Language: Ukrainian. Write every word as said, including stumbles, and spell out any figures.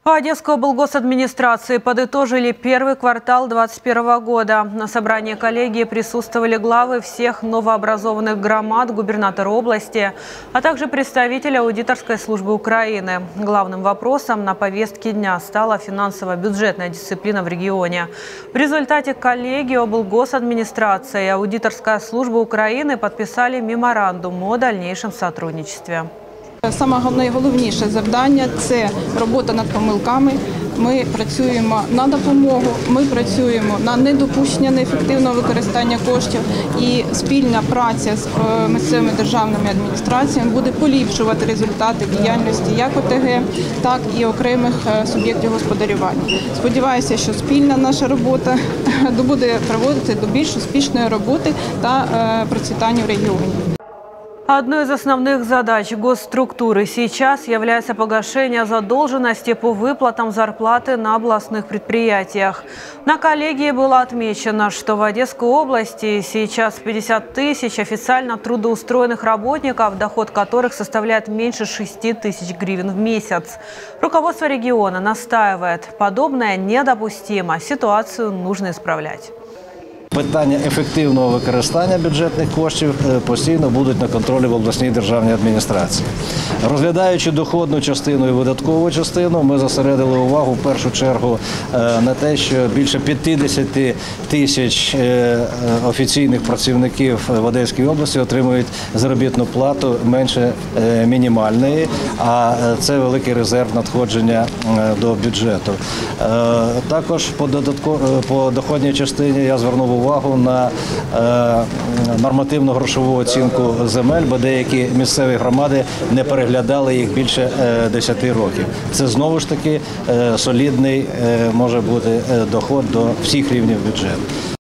В Одесской облгосадминистрации подытожили первый квартал две тысячи двадцать первого года. На собрании коллегии присутствовали главы всех новообразованных громад, губернатор области, а также представители аудиторской службы Украины. Главным вопросом на повестке дня стала финансово-бюджетная дисциплина в регионе. В результате коллегии облгосадминистрации и аудиторская служба Украины подписали меморандум о дальнейшем сотрудничестве. Саме найголовніше завдання – це робота над помилками. Ми працюємо на допомогу, ми працюємо на недопущення неефективного використання коштів. І спільна праця з місцевими державними адміністраціями буде поліпшувати результати діяльності як О Те Ге, так і окремих суб'єктів господарювання. Сподіваюся, що спільна наша робота буде приводити до більш успішної роботи та процвітання в регіоні. Одной из основных задач госструктуры сейчас является погашение задолженности по выплатам зарплаты на областных предприятиях. На коллегии было отмечено, что в Одесской области сейчас пятьдесят тысяч официально трудоустроенных работников, доход которых составляет меньше шести тысяч гривен в месяц. Руководство региона настаивает, подобное недопустимо, ситуацию нужно исправлять. Питання ефективного використання бюджетних коштів постійно будуть на контролі в обласній державній адміністрації. Розглядаючи доходну частину і видаткову частину, ми зосередили увагу в першу чергу на те, що більше п'ятдесят тисяч офіційних працівників в Одеській області отримують заробітну плату менше мінімальної, а це великий резерв надходження до бюджету. Також по доходній частині я звернув увагу увагу на е, нормативну грошову оцінку земель, бо деякі місцеві громади не переглядали їх більше е, десяти років. Це знову ж таки е, солідний е, може бути е, доход до всіх рівнів бюджету.